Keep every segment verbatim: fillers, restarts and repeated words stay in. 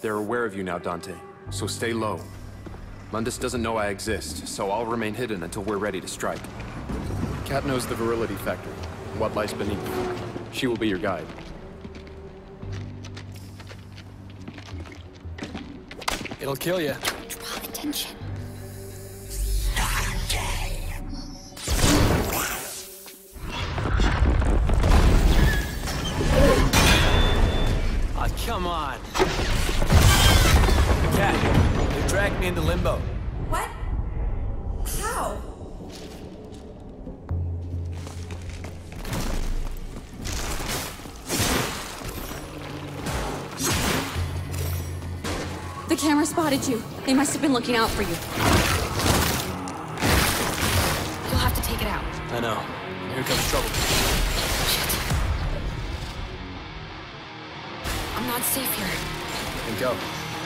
They're aware of you now, Dante, so stay low. Mundus doesn't know I exist, so I'll remain hidden until we're ready to strike. Kat knows the Virility Factory, what lies beneath. She will be your guide. It'll kill you. Draw attention. Oh, come on. Kat, they dragged me into limbo. What? How? The camera spotted you. They must have been looking out for you. You'll have to take it out. I know. Here comes trouble. I'm not safe here. And go.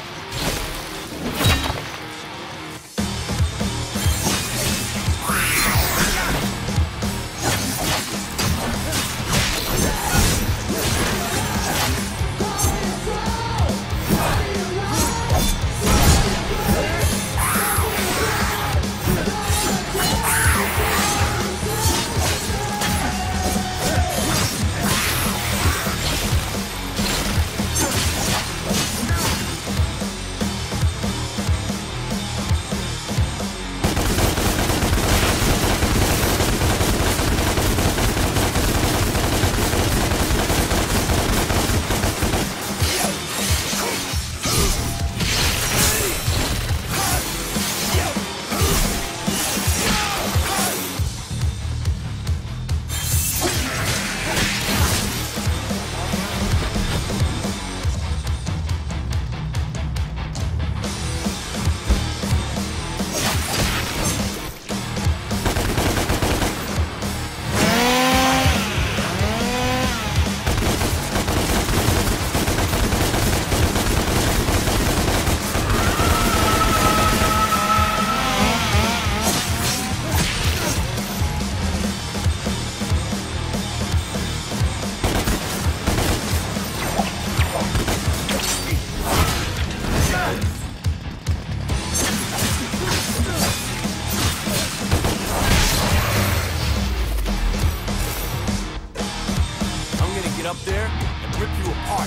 Up there and rip you apart.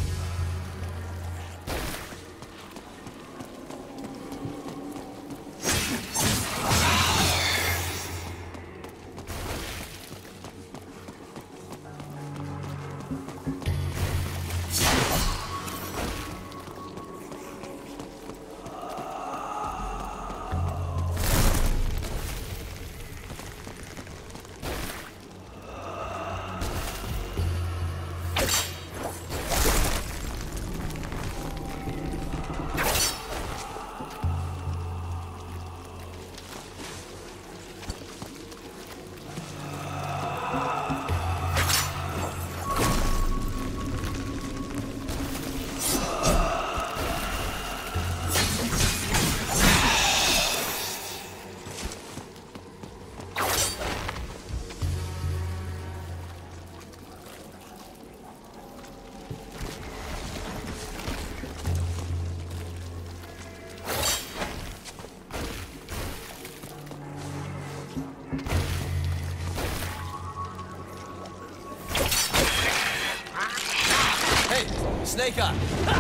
Snake Eye!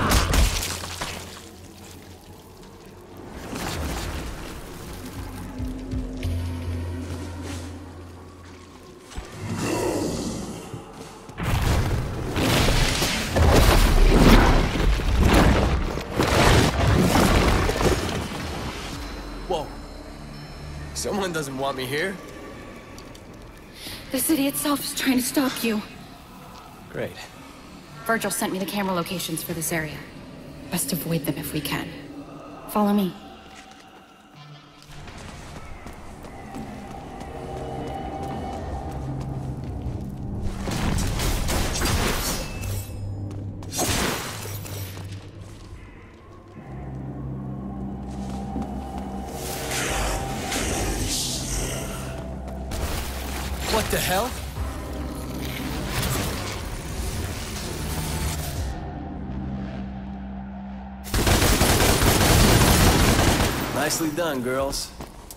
Whoa. Someone doesn't want me here? The city itself is trying to stop you. Great. Virgil sent me the camera locations for this area. Best avoid them if we can. Follow me. What the hell? Nicely done, girls.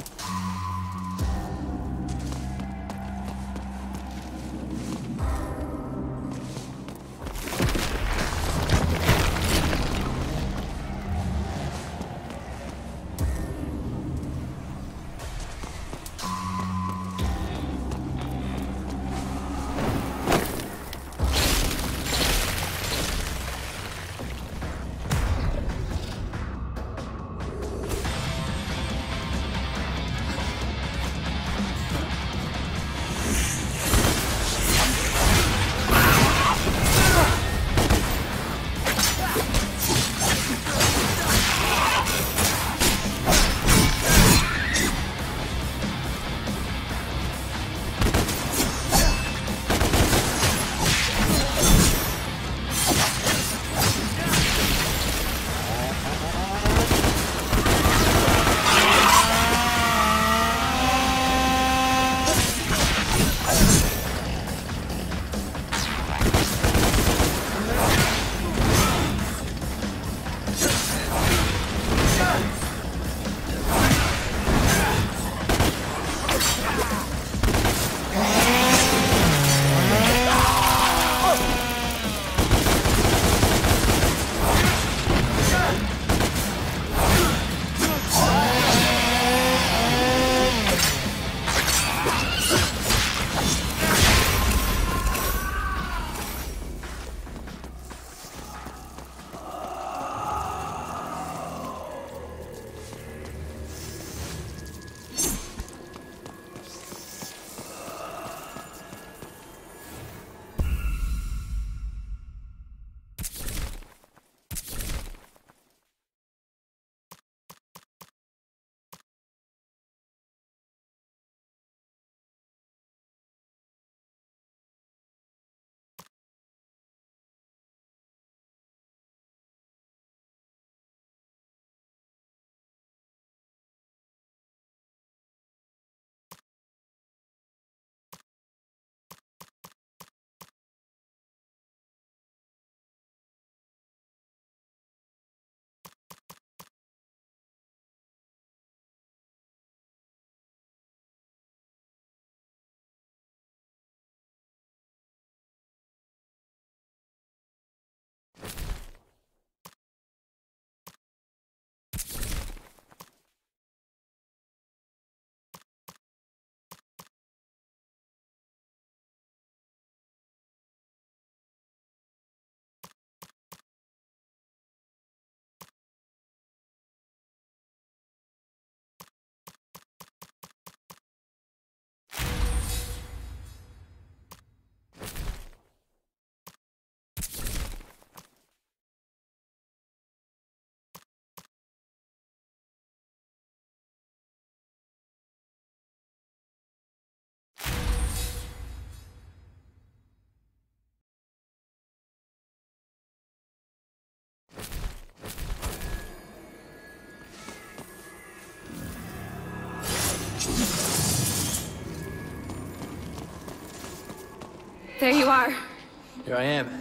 There you are. Here I am.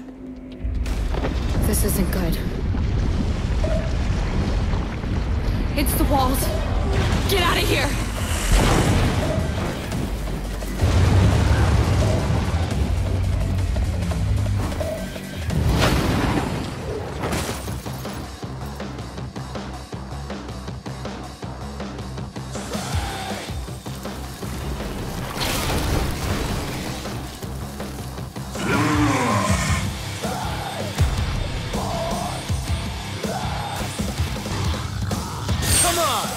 This isn't good. It's the walls. Get out of here! Come on!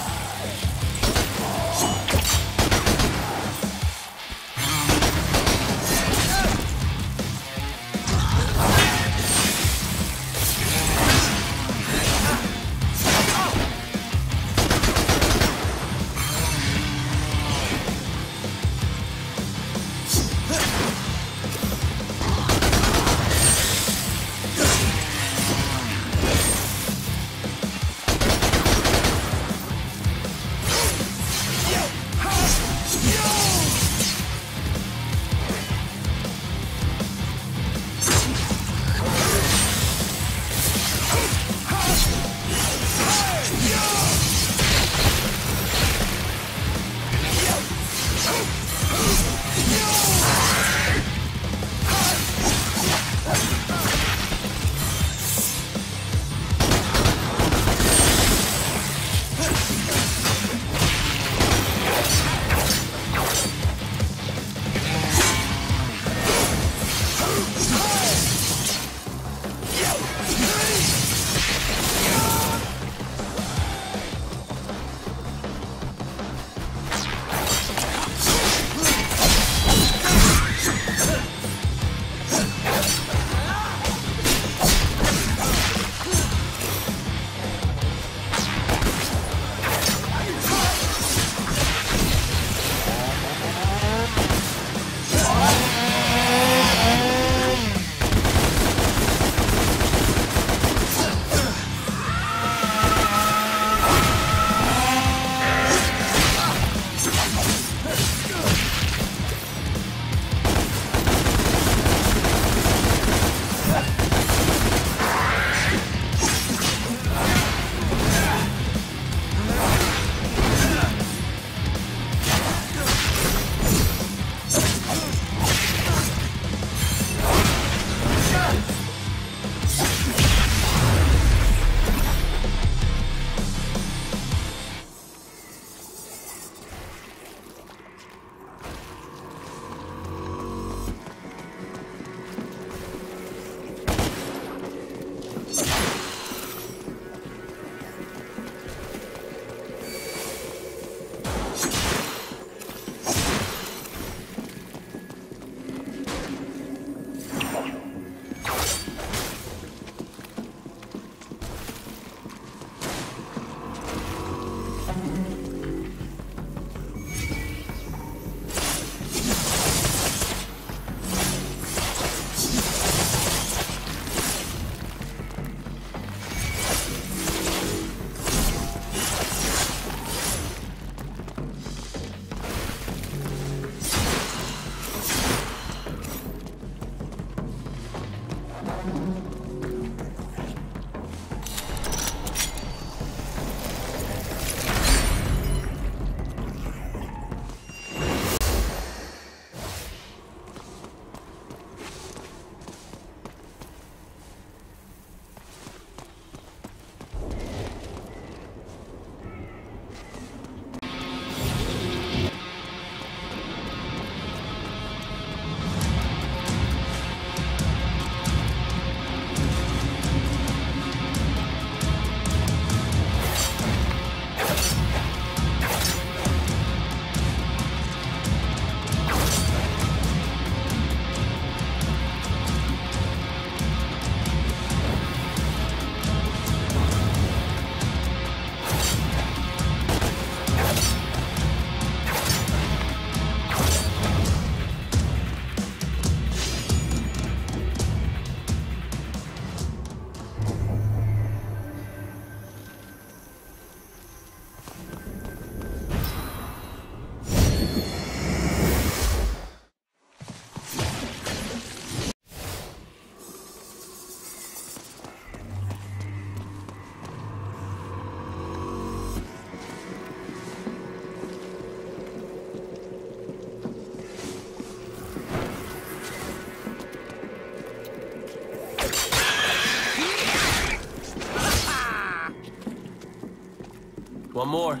One more.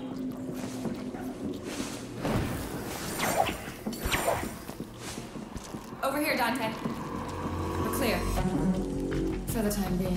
Over here, Dante. We're clear. For the time being.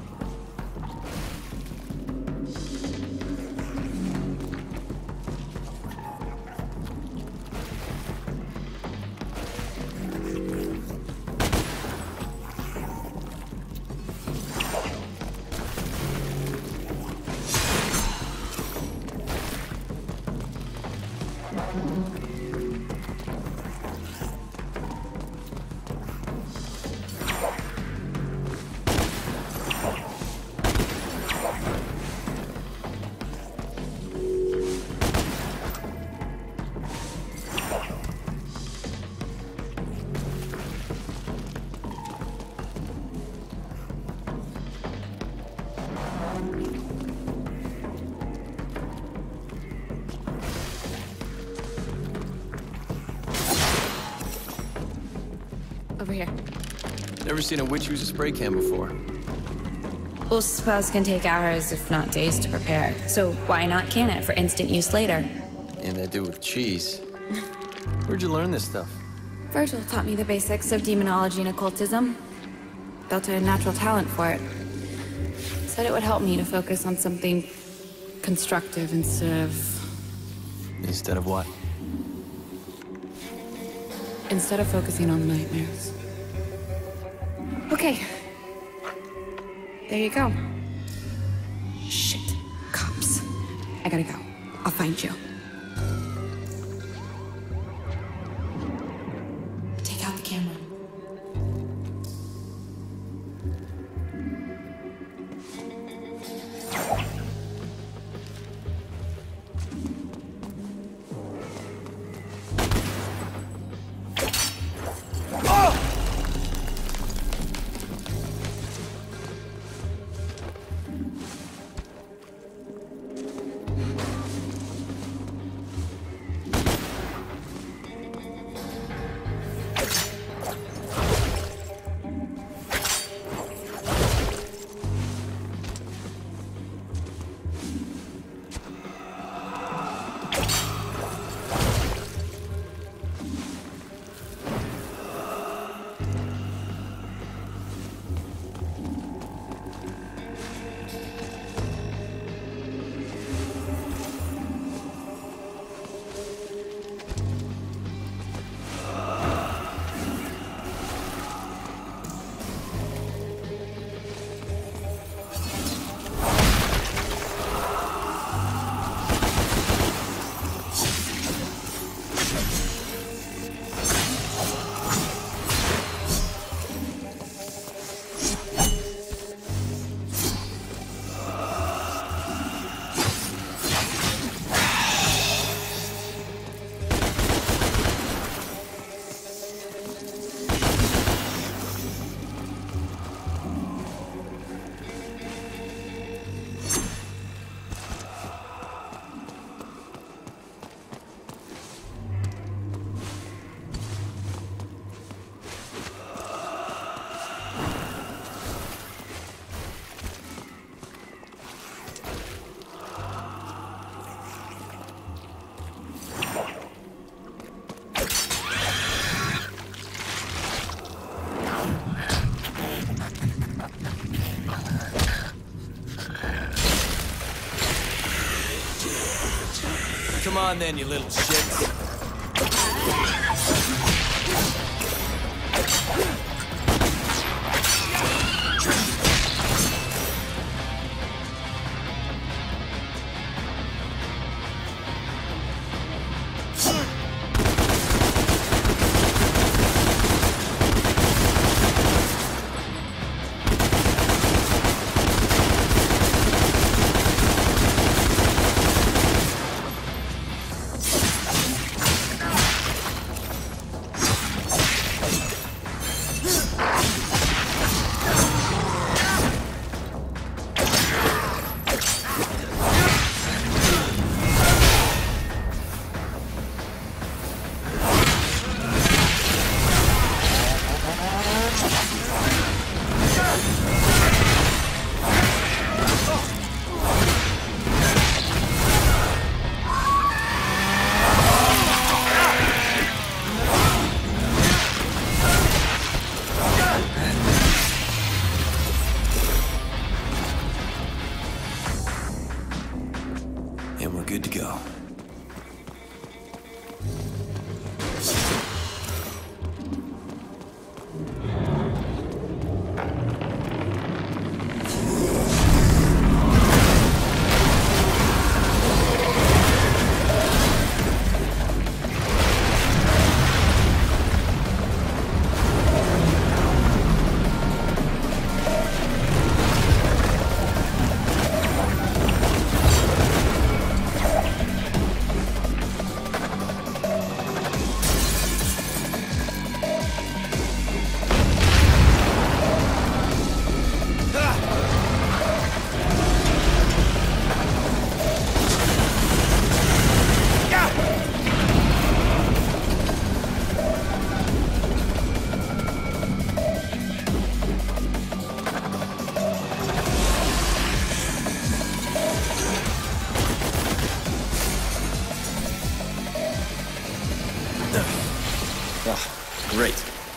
Over here. Never seen a witch use a spray can before. Well, spells can take hours, if not days, to prepare. So why not can it for instant use later? And they do with cheese. Where'd you learn this stuff? Virgil taught me the basics of demonology and occultism. Built a natural talent for it. Said it would help me to focus on something constructive instead of... Instead of what? Instead of focusing on nightmares. Okay. There you go. Shit. Cops. I gotta go. I'll find you. Take out the camera. Come on then, you little shits. And we're good to go. Great.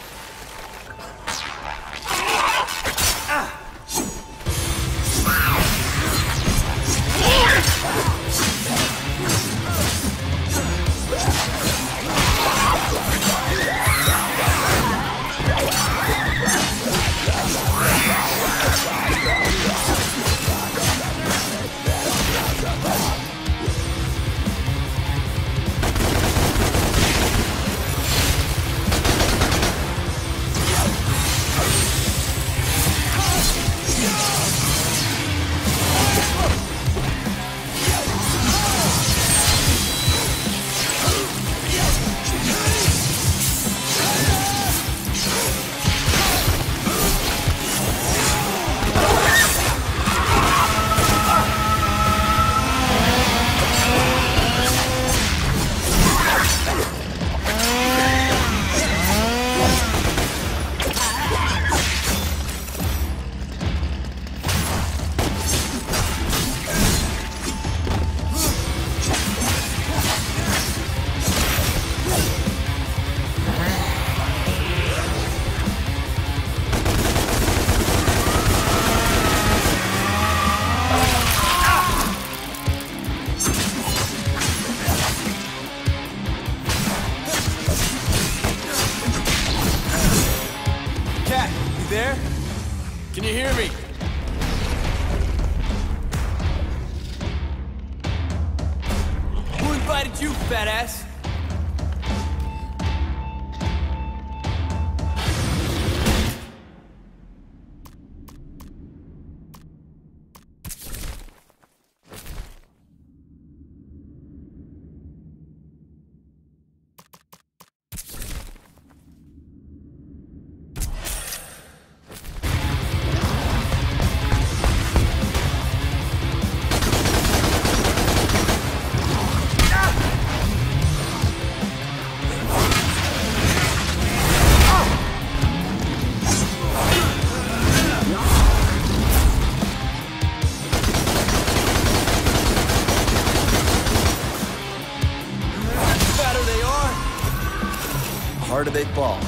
There? Can you hear me? Who invited you, fat ass? Harder they fall.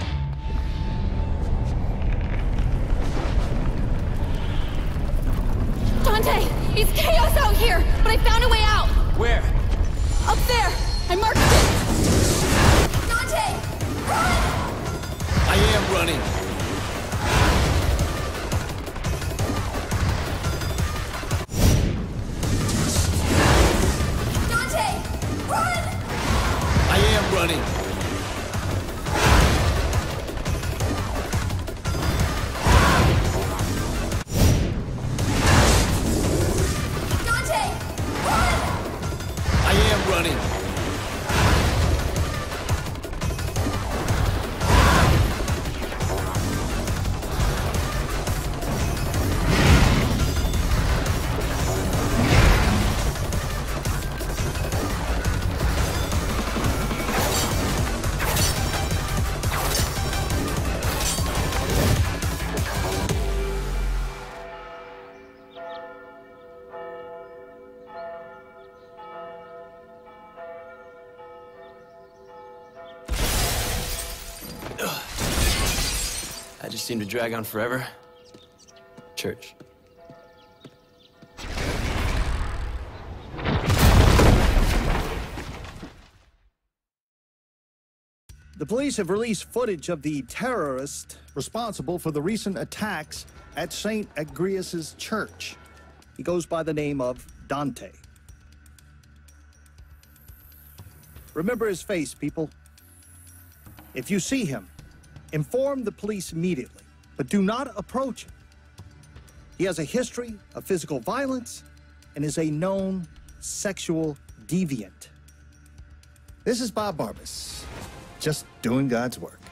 Dante! It's chaos out here, but I found a way out! Where? Up there! I marked it! Dante! Run! I am running. Dante! Run! I am running. Running. I just seem to drag on forever. Church. The police have released footage of the terrorist responsible for the recent attacks at Saint Agrias' church. He goes by the name of Dante. Remember his face, people. If you see him, inform the police immediately, but do not approach him. He has a history of physical violence and is a known sexual deviant. This is Bob Barbas, just doing God's work.